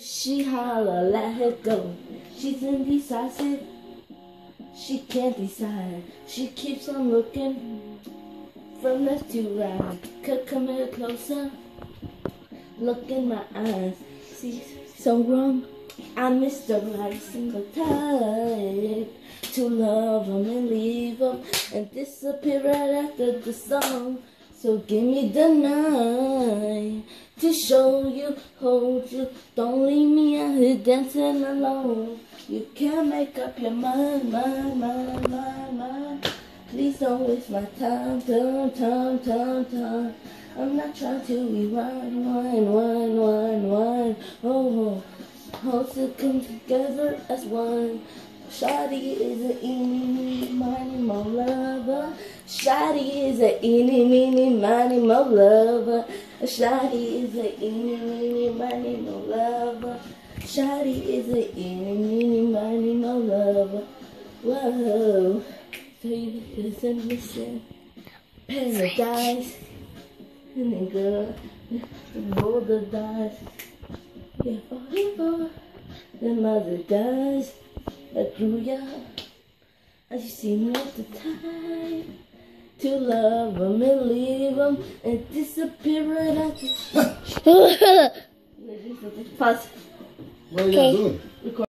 She holler, let her go. She's indecisive. She can't decide. She keeps on looking from left to right. Could come here closer. Look in my eyes. See, so wrong. I missed the right single time to love them and leave them and disappear right after the song. So give me the night to show you, hold you. Don't leave me out here dancing alone. You can't make up your mind. Please don't waste my time. I'm not trying to rewind, oh. Hold to come together as one. Shawty is a eeny, miny, mo lover. Shawty is a eeny, meeny, miny, mo lover. Shawty is a eeny, meeny, miny, mo lover. Shawty is a eeny, meeny, miny, mo lover. Whoa, favorite and listen. Paradise, and then girl, roll the dice. Yeah, for the mother dies. I grew ya. I just seem not the time to love them and leave them and disappear right after. Pause. What are you doing?